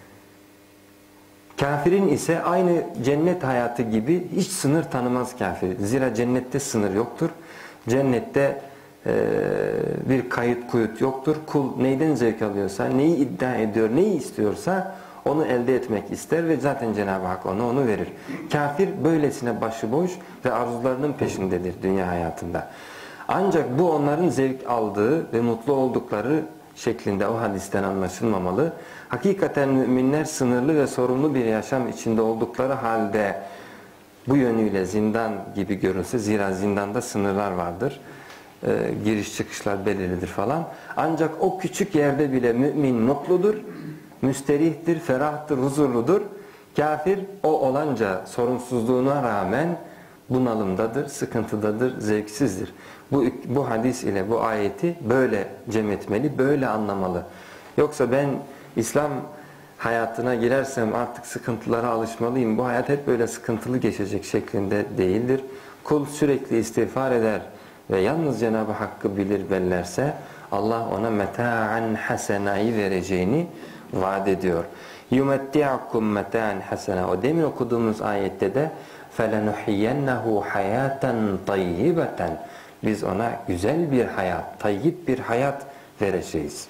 Kafirin ise aynı cennet hayatı gibi hiç sınır tanımaz kafir. Zira cennette sınır yoktur. Cennette e, bir kayıt kuyut yoktur. Kul neyden zevk alıyorsa, neyi iddia ediyor, neyi istiyorsa onu elde etmek ister ve zaten Cenab-ı Hak ona onu verir. Kafir böylesine başıboş ve arzularının peşindedir dünya hayatında. Ancak bu onların zevk aldığı ve mutlu oldukları şeklinde o hadisten anlaşılmamalı. Hakikaten müminler sınırlı ve sorumlu bir yaşam içinde oldukları halde bu yönüyle zindan gibi görünse, zira zindanda sınırlar vardır. Ee, giriş çıkışlar belirlidir falan. Ancak o küçük yerde bile mümin mutludur, müsterihtir, ferahtır, huzurludur. Kafir o olanca sorumsuzluğuna rağmen bunalımdadır, sıkıntıdadır, zevksizdir. Bu, bu hadis ile bu ayeti böyle cem etmeli, böyle anlamalı. Yoksa ben İslam hayatına girersem artık sıkıntılara alışmalıyım, bu hayat hep böyle sıkıntılı geçecek şeklinde değildir. Kul sürekli istiğfar eder ve yalnız Cenab-ı Hakk'ı bilir bellerse Allah ona meta'an hasenayı vereceğini vaat ediyor. Yumetti'akum meta'an hasena. O demin okuduğumuz ayette de فَلَنُحِيَنَّهُ حَيَاتًا طَيِّبَةً. Biz ona güzel bir hayat, tayyip bir hayat vereceğiz.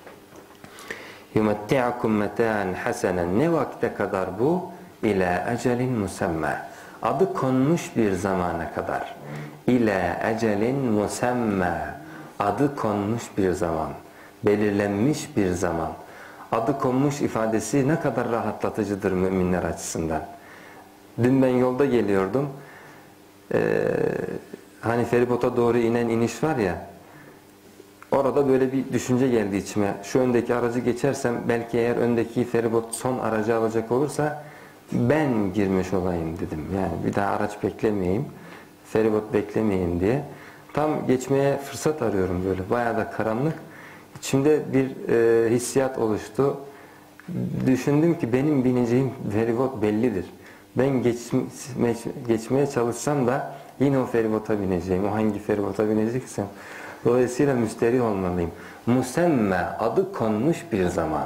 يُمَتِّعَكُمْ مَتَاعًا حَسَنًا. Ne vakte kadar bu? İlâ ecelin musemmâ. Adı konmuş bir zamana kadar. İlâ ecelin musemmâ. Adı konmuş bir zaman. Belirlenmiş bir zaman. Adı konmuş ifadesi ne kadar rahatlatıcıdır müminler açısından. Dün ben yolda geliyordum. Ee, hani feribota doğru inen iniş var ya. Orada böyle bir düşünce geldi içime. Şu öndeki aracı geçersem belki eğer öndeki feribot son aracı alacak olursa ben girmiş olayım dedim. Yani bir daha araç beklemeyeyim. Feribot beklemeyeyim diye. Tam geçmeye fırsat arıyorum böyle. Bayağı da karanlık. İçimde bir e, hissiyat oluştu. Düşündüm ki benim bineceğim feribot bellidir. Ben geçme, geçmeye çalışsam da yine o feribota bineceğim. O hangi feribota bineceksem. Dolayısıyla müsterih olmalıyım. Musemme, adı konmuş bir zaman.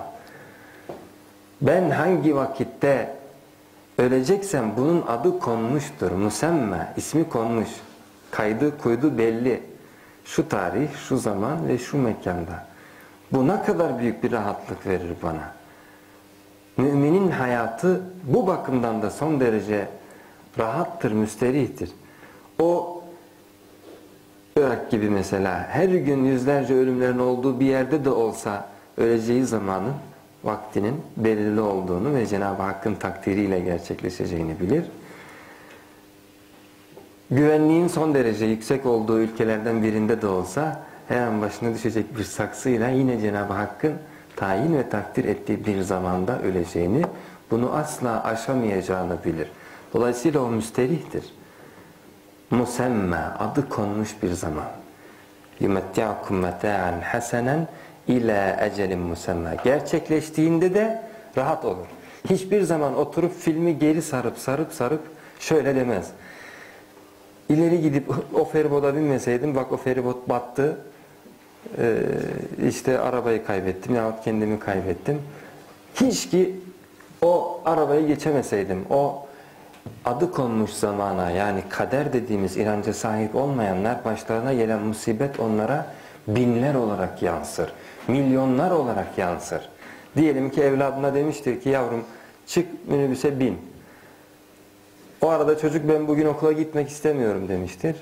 Ben hangi vakitte öleceksem bunun adı konmuştur. Musemme, ismi konmuş. Kaydı kuydu belli. Şu tarih, şu zaman ve şu mekanda. Bu ne kadar büyük bir rahatlık verir bana. Müminin hayatı bu bakımdan da son derece rahattır, müsterihtir. O Irak gibi mesela her gün yüzlerce ölümlerin olduğu bir yerde de olsa öleceği zamanın, vaktinin belirli olduğunu ve Cenab-ı Hakk'ın takdiriyle gerçekleşeceğini bilir. Güvenliğin son derece yüksek olduğu ülkelerden birinde de olsa her an başına düşecek bir saksıyla yine Cenab-ı Hakk'ın tayin ve takdir ettiği bir zamanda öleceğini, bunu asla aşamayacağını bilir. Dolayısıyla o müsterihtir. Musemme, adı konmuş bir zaman. يُمَتِّعَكُمْ مَتَاعًا حَسَنًا اِلَى اَجَلٍ musemme. Gerçekleştiğinde de rahat olur. Hiçbir zaman oturup filmi geri sarıp sarıp sarıp şöyle demez. İleri gidip o feriboda binmeseydim, bak o feribot battı, ee, işte arabayı kaybettim yahut kendimi kaybettim. Hiç ki o arabayı geçemeseydim, o adı konmuş zamana, yani kader dediğimiz inanca sahip olmayanlar, başlarına gelen musibet onlara binler olarak yansır, milyonlar olarak yansır. Diyelim ki evladına demiştir ki yavrum çık minibüse bin. O arada çocuk ben bugün okula gitmek istemiyorum demiştir.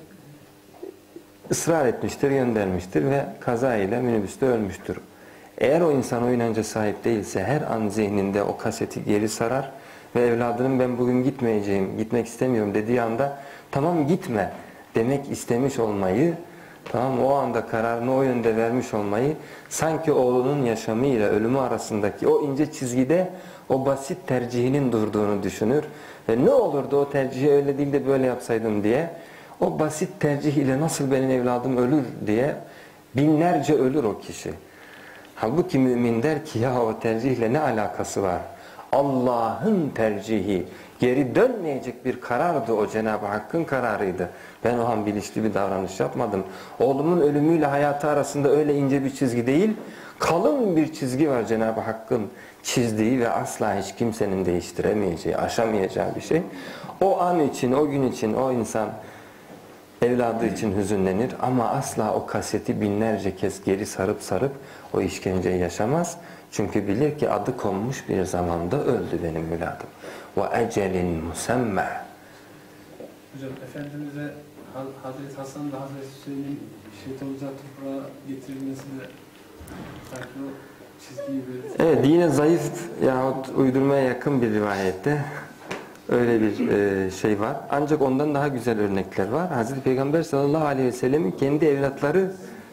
Israr etmiştir, göndermiştir ve kaza ile minibüste ölmüştür. Eğer o insan o inanca sahip değilse her an zihninde o kaseti geri sarar ve evladının ben bugün gitmeyeceğim, gitmek istemiyorum dediği anda tamam gitme demek istemiş olmayı, tamam o anda kararını o yönde vermiş olmayı, sanki oğlunun yaşamı ile ölümü arasındaki o ince çizgide o basit tercihinin durduğunu düşünür ve ne olurdu o tercihi öyle değil de böyle yapsaydım diye, o basit tercih ile nasıl benim evladım ölür diye binlerce ölür o kişi. Halbuki mümin der ki ya o tercihle ne alakası var? Allah'ın tercihi, geri dönmeyecek bir karardı o, Cenab-ı Hakk'ın kararıydı. Ben o an bilinçli bir davranış yapmadım. Oğlumun ölümüyle hayatı arasında öyle ince bir çizgi değil, kalın bir çizgi var Cenab-ı Hakk'ın çizdiği ve asla hiç kimsenin değiştiremeyeceği, aşamayacağı bir şey. O an için, o gün için o insan evladı için hüzünlenir ama asla o kaseti binlerce kez geri sarıp sarıp o işkenceyi yaşamaz. Çünkü bilir ki adı konmuş bir zamanda öldü benim evladım. وَاَجَلٍ مُسَمَّى. Hocam Efendimiz'e Hazreti Hasan da Hazreti Hüseyin'in şeytan uzağı toprağa getirilmesi de sanki o çizgiyi böyle... Evet, yine zayıf yahut uydurmaya yakın bir rivayette öyle bir e, şey var. Ancak ondan daha güzel örnekler var. Hazreti Peygamber sallallahu aleyhi ve sellemin kendi evlatları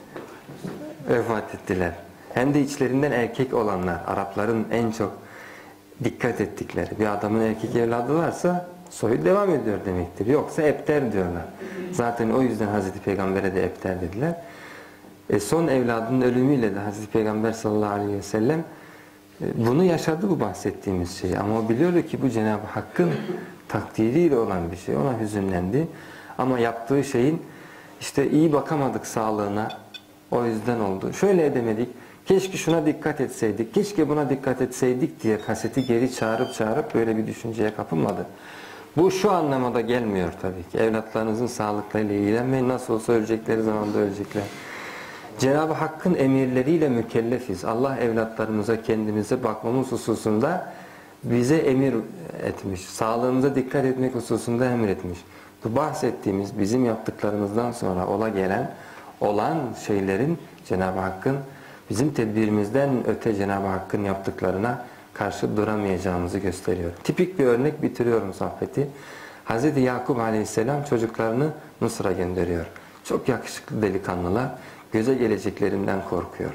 vefat ettiler. Hem de içlerinden erkek olanlar, Arapların en çok dikkat ettikleri. Bir adamın erkek evladı varsa soyu devam ediyor demektir. Yoksa epter diyorlar. Zaten o yüzden Hazreti Peygamber'e de epter dediler. E son evladının ölümüyle de Hazreti Peygamber sallallahu aleyhi ve sellem bunu yaşadı, bu bahsettiğimiz şey. Ama o biliyordu ki bu Cenab-ı Hakk'ın takdiriyle olan bir şey. Ona hüzünlendi. Ama yaptığı şeyin işte iyi bakamadık sağlığına. O yüzden oldu. Şöyle edemedik. Keşke şuna dikkat etseydik. Keşke buna dikkat etseydik diye kaseti geri çağırıp çağırıp böyle bir düşünceye kapılmadı. Bu şu anlamada gelmiyor tabii ki. Evlatlarınızın sağlıklarıyla ilgilenmeyin. Nasıl olsa ölecekleri zaman da ölecekler. Cenab-ı Hakk'ın emirleriyle mükellefiz. Allah evlatlarımıza, kendimize bakmamız hususunda bize emir etmiş. Sağlığımıza dikkat etmek hususunda emretmiş. Bu bahsettiğimiz bizim yaptıklarımızdan sonra ola gelen, olan şeylerin Cenab-ı Hakk'ın bizim tedbirimizden öte Cenab-ı Hakk'ın yaptıklarına karşı duramayacağımızı gösteriyor. Tipik bir örnek, bitiriyorum sohbeti. Hazreti Yakup Aleyhisselam çocuklarını Mısır'a gönderiyor. Çok yakışıklı delikanlılar. Göze geleceklerinden korkuyor.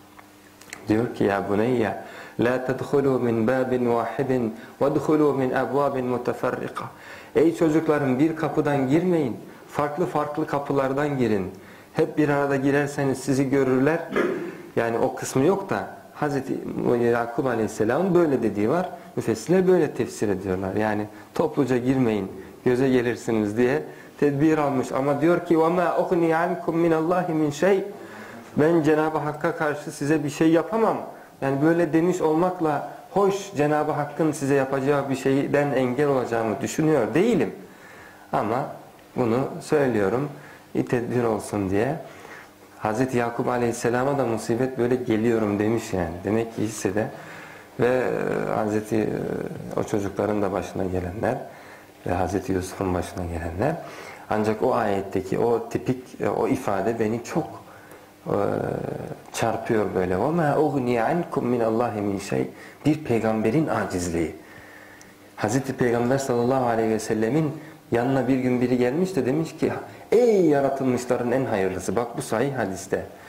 Diyor ki ya buneyye la tedhulu min babin vahidin vedhulu min abwabin muteferrika. Ey çocuklarım, bir kapıdan girmeyin. Farklı farklı kapılardan girin. Hep bir arada girerseniz sizi görürler. Yani o kısmı yok da Hazreti Yakup Aleyhisselam'ın böyle dediği var. Müfessirler böyle tefsir ediyorlar. Yani topluca girmeyin, göze gelirsiniz diye tedbir almış. Ama diyor ki وَمَا اُغْنِي عَنْكُمْ مِنَ اللّٰهِ مِنْ شَيْءٍ. Ben Cenab-ı Hakk'a karşı size bir şey yapamam. Yani böyle demiş olmakla hoş Cenab-ı Hakk'ın size yapacağı bir şeyden engel olacağımı düşünüyor değilim. Ama bunu söylüyorum iyi tedbir olsun diye. Hazreti Yakup Aleyhisselam'a da musibet böyle geliyorum demiş yani. Demek ki hissede ve Hazreti o çocukların da başına gelenler ve Hazreti Yusuf'un başına gelenler. Ancak o ayetteki o tipik o ifade beni çok e, çarpıyor böyle. وَمَا اُغْنِيَ عَنْكُمْ مِنَ اللّٰهِ مِنْ شَيْءٍ. Bir peygamberin acizliği. Hazreti Peygamber sallallahu aleyhi ve sellemin yanına bir gün biri gelmiş de demiş ki ey yaratılmışların en hayırlısı. Bak bu sahih hadiste.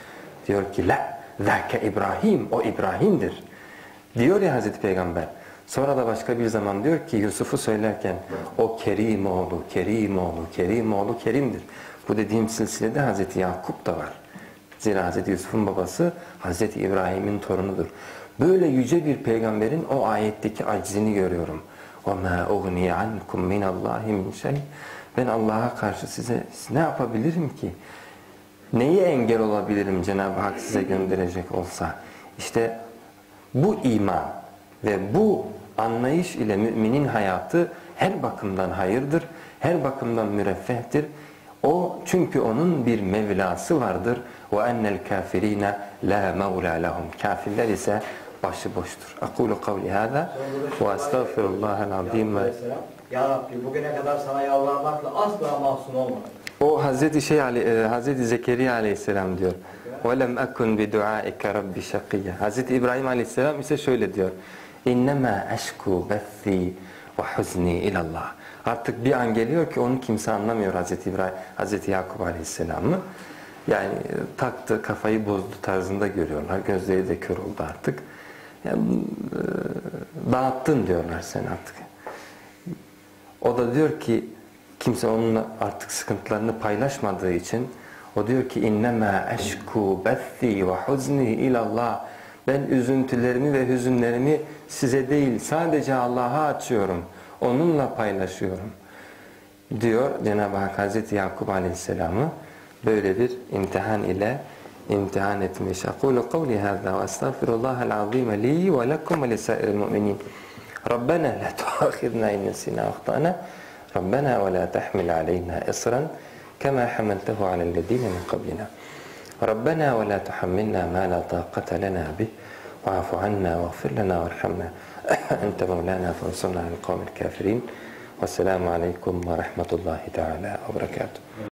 Diyor ki la zâke İbrahim, o İbrahim'dir. Diyor ya Hazreti Peygamber. Sonra da başka bir zaman diyor ki Yusuf'u söylerken o Kerim oğlu, Kerim oğlu, Kerim oğlu Kerim'dir. Bu dediğim silsilede Hazreti Yakup da var. Zira Hazreti Yusuf'un babası Hazreti İbrahim'in torunudur. Böyle yüce bir peygamberin o ayetteki aczini görüyorum. وَمَا اُغْنِيَ عَنْكُمْ مِنَ اللّٰهِ مِنْ شَيْءٍ Ben Allah'a karşı size ne yapabilirim ki? Neye engel olabilirim Cenab-ı Hak size gönderecek olsa? İşte bu iman ve bu anlayış ile müminin hayatı her bakımdan hayırdır, her bakımdan müreffehtir. O çünkü onun bir Mevlası vardır. وَاَنَّ الْكَافِر۪ينَ لَا مَوْلَى لَهُمْ Kafirler ise başıboştur. اَقُولُ قَوْلِ هَذَا وَاَسْتَغْفِرُ اللّٰهَ الْعَظِيمَ. Ya Rabbi bugüne kadar sana yalvarmakla asla mahzun olmadım. O Hazreti şey Hazreti Zekeriya Aleyhisselam diyor. وَلَمْ أَكُنْ بِدُعَائِكَ رَبِّ شَقِيًّا Hazreti İbrahim Aleyhisselam ise şöyle diyor. اِنَّمَا اَشْكُوا بَثِّي وَحُزْنِي اِلَى اللّٰهِ Artık bir an geliyor ki onu kimse anlamıyor Hazreti İbrahim, Hazreti Yakup Aleyhisselam'ı. Yani taktı, kafayı bozdu tarzında görüyorlar. Gözleri de kör oldu artık. Yani, e, dağıttın diyorlar sen artık. O da diyor ki kimse onunla artık sıkıntılarını paylaşmadığı için o diyor ki innema eşku bethi ve huzni ilallah ben üzüntülerimi ve hüzünlerimi size değil sadece Allah'a açıyorum. Onunla paylaşıyorum. Diyor Cenab-ı Hak Hazreti Yakup Aleyhisselam'ı böyle bir imtihan ile imtihan etmiş. Aqulu kavli hâzâ ve estağfirullâhel azîme li ve lekum ve lisairil mu'minin. Rabbena la tuâkhidna in nesînâ ve ahtâna. Rabbena ve la tahmil aleyna isran kema hamaltehu alellezîne min qablina. Rabbena ve la tuhammilna ma la tâqate lena bih. Va'fu anna veğfir lena verhamna. Ente mevlana fansurna alel kavmil kafirin. Vesselamu aleyküm ve rahmetullahi teâlâ ve berekâtuhu.